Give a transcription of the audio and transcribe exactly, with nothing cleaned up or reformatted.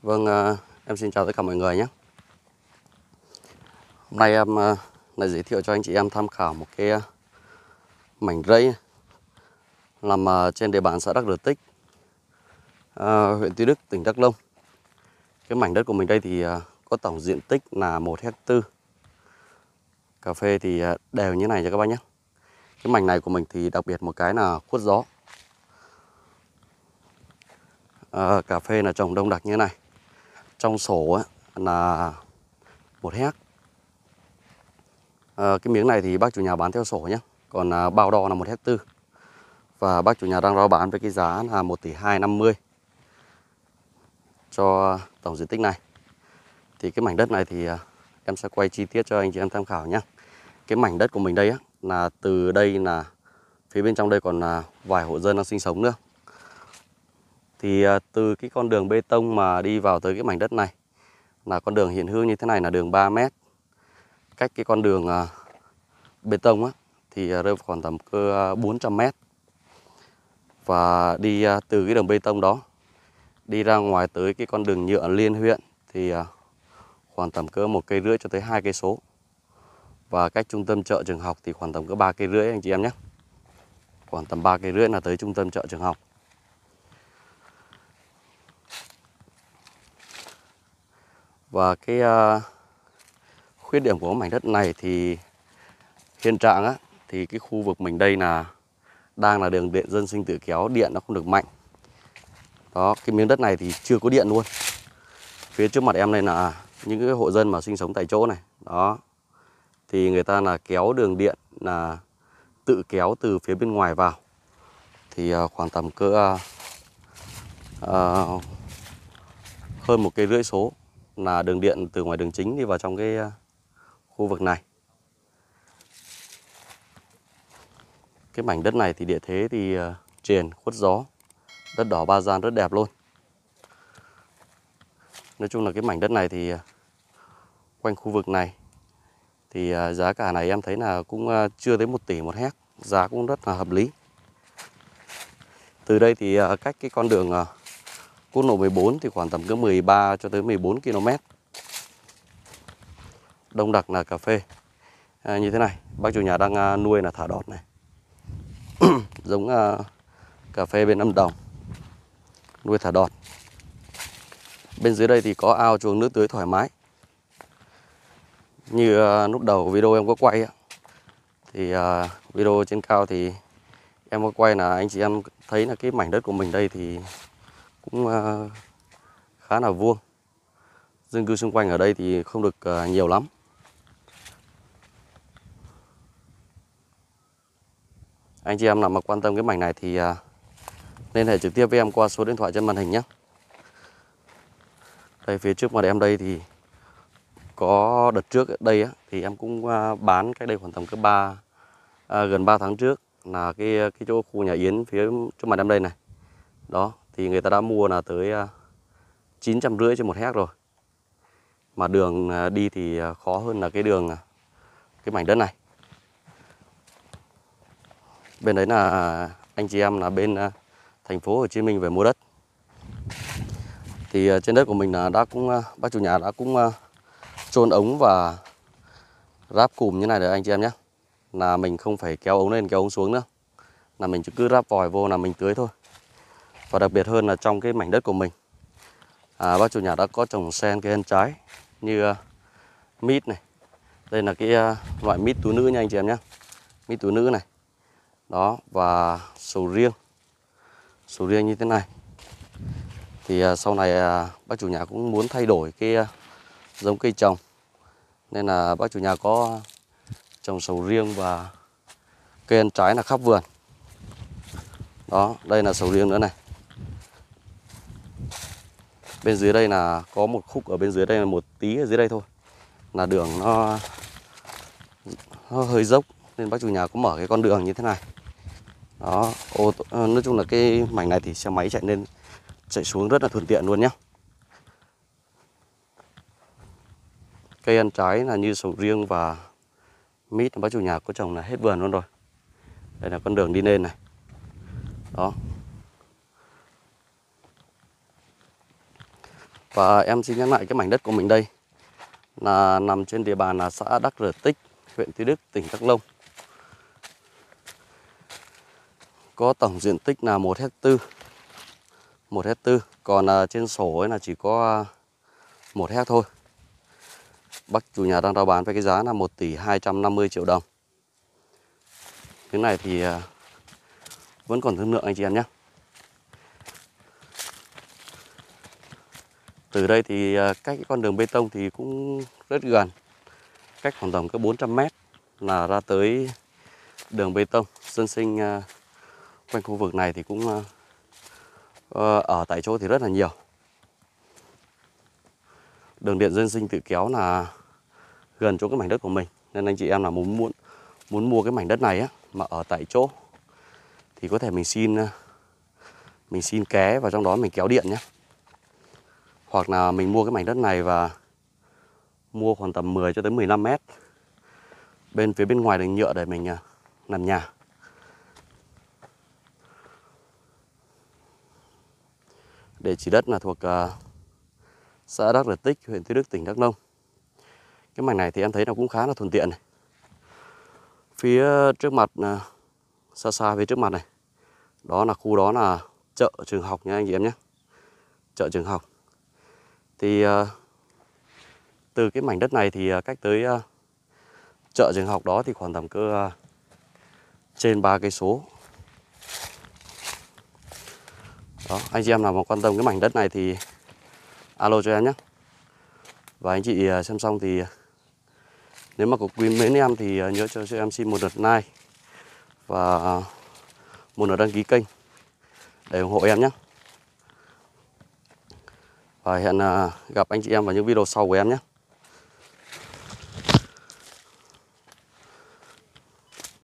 Vâng, uh, em xin chào tất cả mọi người nhé. Hôm nay em uh, lại giới thiệu cho anh chị em tham khảo một cái uh, mảnh rẫy nằm uh, trên địa bàn xã Đắc Rờ Tích, uh, huyện Tuy Đức, tỉnh Đắk Nông. Cái mảnh đất của mình đây thì uh, có tổng diện tích là một héc ta. Cà phê thì uh, đều như này cho các bác nhé. Cái mảnh này của mình thì đặc biệt một cái là khuất gió. Uh, cà phê là trồng đông đặc như thế này. Trong sổ ấy, là một héc. À, cái miếng này thì bác chủ nhà bán theo sổ nhé. Còn à, bao đo là một héc ta. Và bác chủ nhà đang rao bán với cái giá là một tỷ hai năm mươi cho tổng diện tích này. Thì cái mảnh đất này thì à, em sẽ quay chi tiết cho anh chị em tham khảo nhé. Cái mảnh đất của mình đây á, là từ đây là phía bên trong đây còn là vài hộ dân đang sinh sống nữa. Thì à, từ cái con đường bê tông mà đi vào tới cái mảnh đất này là con đường hiện hữu như thế này là đường ba mét. Cách cái con đường à, bê tông á, thì rơi khoảng tầm cơ bốn trăm mét. Và đi à, từ cái đường bê tông đó đi ra ngoài tới cái con đường nhựa liên huyện thì à, khoảng tầm cỡ một cây rưỡi cho tới hai cây số. Và cách trung tâm chợ trường học thì khoảng tầm cỡ ba cây rưỡi anh chị em nhé. Khoảng tầm ba cây rưỡi là tới trung tâm chợ trường học. Và cái uh, khuyết điểm của mảnh đất này thì hiện trạng á, thì cái khu vực mình đây là đang là đường điện dân sinh tự kéo, điện nó không được mạnh. Đó, cái miếng đất này thì chưa có điện luôn. Phía trước mặt em đây là những cái hộ dân mà sinh sống tại chỗ này. Đó, thì người ta là kéo đường điện là tự kéo từ phía bên ngoài vào. Thì uh, khoảng tầm cỡ uh, uh, hơn một cây rưỡi số là đường điện từ ngoài đường chính đi vào trong cái uh, khu vực này. Cái mảnh đất này thì địa thế thì uh, triền, khuất gió, đất đỏ ba gian rất đẹp luôn. Nói chung là cái mảnh đất này thì uh, quanh khu vực này thì uh, giá cả này em thấy là cũng uh, chưa tới một tỷ một héc, giá cũng rất là hợp lý. Từ đây thì uh, cách cái con đường uh, quốc lộ mười bốn thì khoảng tầm cứ mười ba cho tới mười bốn ki lô mét. Đông đặc là cà phê à, như thế này. Bác chủ nhà đang uh, nuôi là thả đọt này. Giống uh, cà phê bên Lâm Đồng, nuôi thả đọt. Bên dưới đây thì có ao chuồng nước tưới thoải mái. Như uh, lúc đầu video em có quay thì uh, video trên cao thì em có quay là anh chị em thấy là cái mảnh đất của mình đây thì cũng uh, khá là vuông. Dân cư xung quanh ở đây thì không được uh, nhiều lắm. Anh chị em nào mà quan tâm cái mảnh này thì uh, liên hệ trực tiếp với em qua số điện thoại trên màn hình nhé. Đây phía trước mặt em đây thì có đợt trước đây á, thì em cũng uh, bán cách đây khoảng tầm cái ba uh, gần ba tháng trước là cái cái chỗ khu nhà Yến phía trước mặt em đây này. Đó, thì người ta đã mua là tới uh, chín trăm rưỡi trên một héc rồi. Mà đường uh, đi thì uh, khó hơn là cái đường uh, cái mảnh đất này. Bên đấy là uh, anh chị em là bên uh, thành phố Hồ Chí Minh về mua đất. Thì uh, trên đất của mình là đã cũng uh, bác chủ nhà đã cũng uh, chôn ống và ráp cùm như này rồi anh chị em nhé. Là mình không phải kéo ống lên kéo ống xuống nữa, là mình chỉ cứ ráp vòi vô là mình tưới thôi. Và đặc biệt hơn là trong cái mảnh đất của mình à, bác chủ nhà đã có trồng sen cây ăn trái như uh, mít này. Đây là cái uh, loại mít túi nữ nha anh chị em nhé. Mít túi nữ này. Đó, và sầu riêng. Sầu riêng như thế này. Thì uh, sau này uh, bác chủ nhà cũng muốn thay đổi cái uh, giống cây trồng, nên là bác chủ nhà có trồng sầu riêng và cây ăn trái là khắp vườn. Đó, đây là sầu riêng nữa này. Bên dưới đây là có một khúc ở bên dưới đây là một tí ở dưới đây thôi. Là đường nó, nó hơi dốc nên bác chủ nhà có mở cái con đường như thế này. Đó, ô, nói chung là cái mảnh này thì xe máy chạy lên chạy xuống rất là thuận tiện luôn nhé. Cây ăn trái là như sầu riêng và mít bác chủ nhà có trồng là hết vườn luôn rồi. Đây là con đường đi lên này. Đó. Và em xin nhắc lại cái mảnh đất của mình đây là nằm trên địa bàn là xã Đắc Rờ Tích, huyện Tuy Đức, tỉnh Đắk Nông. Có tổng diện tích là một héc tư. một héc tư, còn à, trên sổ ấy là chỉ có một héc thôi. Bác chủ nhà đang rao bán với cái giá là một tỷ hai trăm năm mươi triệu đồng. Cái này thì à, vẫn còn thương lượng anh chị em nhé. Từ đây thì à, cách cái con đường bê tông thì cũng rất gần, cách khoảng tầm có bốn trăm mét là ra tới đường bê tông. Dân sinh à, quanh khu vực này thì cũng à, ở tại chỗ thì rất là nhiều. Đường điện dân sinh tự kéo là gần chỗ cái mảnh đất của mình, nên anh chị em là muốn muốn muốn mua cái mảnh đất này á mà ở tại chỗ thì có thể mình xin mình xin ké vào trong đó mình kéo điện nhé. Hoặc là mình mua cái mảnh đất này và mua khoảng tầm mười cho tới mười lăm mét bên phía bên ngoài đường nhựa để mình làm nhà. Địa chỉ đất là thuộc uh, xã Đắc Rờ Tích, huyện Tuy Đức, tỉnh Đắk Nông. Cái mảnh này thì em thấy nó cũng khá là thuận tiện này. Phía trước mặt, uh, xa xa phía trước mặt này, đó là khu đó là chợ trường học nha anh chị em nhé. Chợ trường học. Thì uh, từ cái mảnh đất này thì uh, cách tới uh, chợ trường học đó thì khoảng tầm cơ uh, trên ba cây số. Đó, anh chị em nào mà quan tâm cái mảnh đất này thì alo cho em nhé. Và anh chị xem xong thì nếu mà có quý mến em thì nhớ cho, cho em xin một lượt like và một lượt đăng ký kênh để ủng hộ em nhé. Và hẹn gặp anh chị em vào những video sau của em nhé.